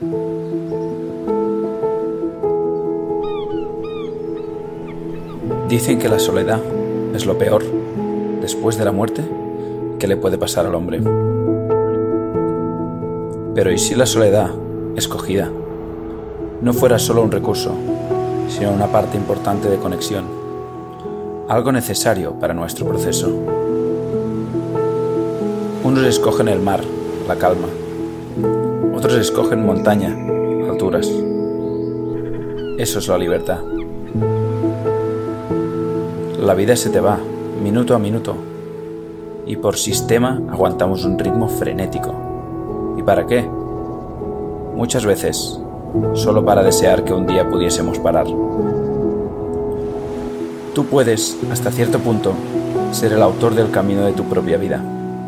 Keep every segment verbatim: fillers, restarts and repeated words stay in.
Dicen que la soledad es lo peor, después de la muerte, que le puede pasar al hombre. Pero ¿y si la soledad, escogida, no fuera solo un recurso, sino una parte importante de conexión, algo necesario para nuestro proceso? Unos escogen el mar, la calma, otros escogen montaña, alturas. Eso es la libertad. La vida se te va, minuto a minuto, y por sistema aguantamos un ritmo frenético. ¿Y para qué? Muchas veces, solo para desear que un día pudiésemos parar. Tú puedes, hasta cierto punto, ser el autor del camino de tu propia vida.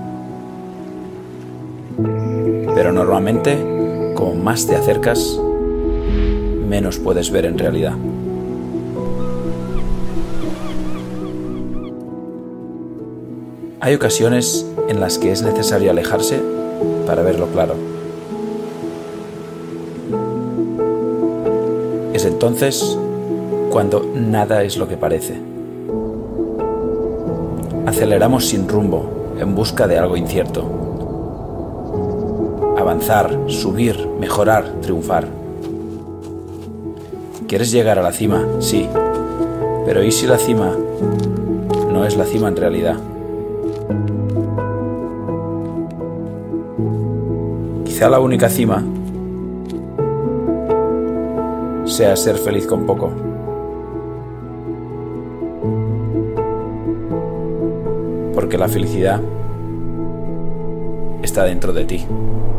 Pero normalmente, como más te acercas, menos puedes ver en realidad. Hay ocasiones en las que es necesario alejarse para verlo claro. Es entonces cuando nada es lo que parece. Aceleramos sin rumbo, en busca de algo incierto. Avanzar, subir, mejorar, triunfar. ¿Quieres llegar a la cima? Sí. Pero ¿y si la cima no es la cima en realidad? Quizá la única cima sea ser feliz con poco. Porque la felicidad está dentro de ti.